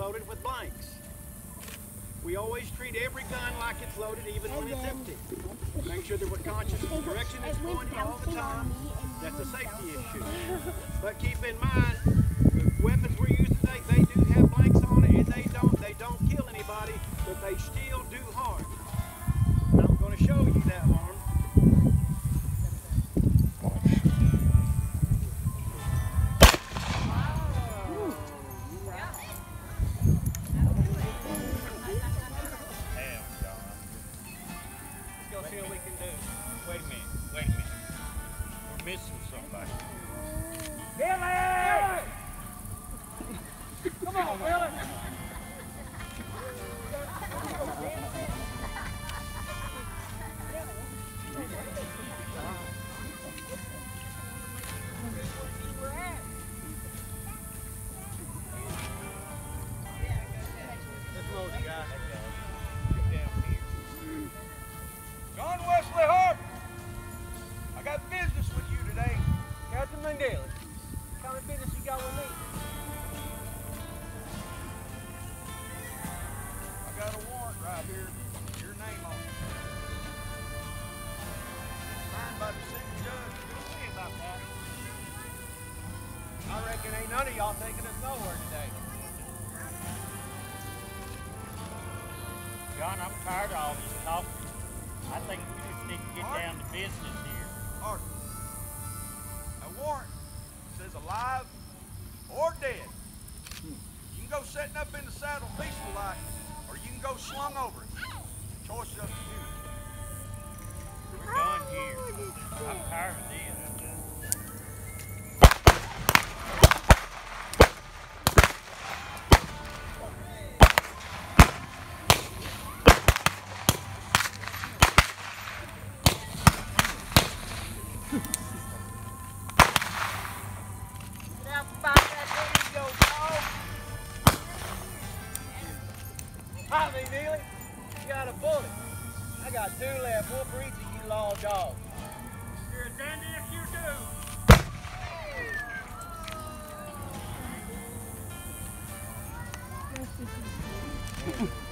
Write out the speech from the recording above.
loaded with blanks. We always treat every gun like it's loaded even when it's empty. Make sure that we're conscious of the direction it's going in all the time. That's a safety issue. But keep in mind, the weapons we're using today, they do have blanks on it, and they don't kill anybody, but they still do harm. And I'm going to show you that harm. See what we can do. Wait a minute. We're missing somebody. Billy! Come on, Billy! Let's load the guy. John Wesley Hart, I got business with you today. Captain Mandela, what kind of business you got with me? I got a warrant right here, your name on it. Signed by the city judge. We'll see about that. I reckon ain't none of y'all taking us nowhere today. John, I'm tired of all this talking. I think we just need to get down to business here. Arthur, a warrant says alive or dead. You can go sitting up in the saddle peaceful like, or you can go slung over it. Choice is up to you. We're done here. I'm tired of this. Hi, me, Neely. You got a bullet. I got 2 left. One for each of you law dogs. You're a dandy if you do.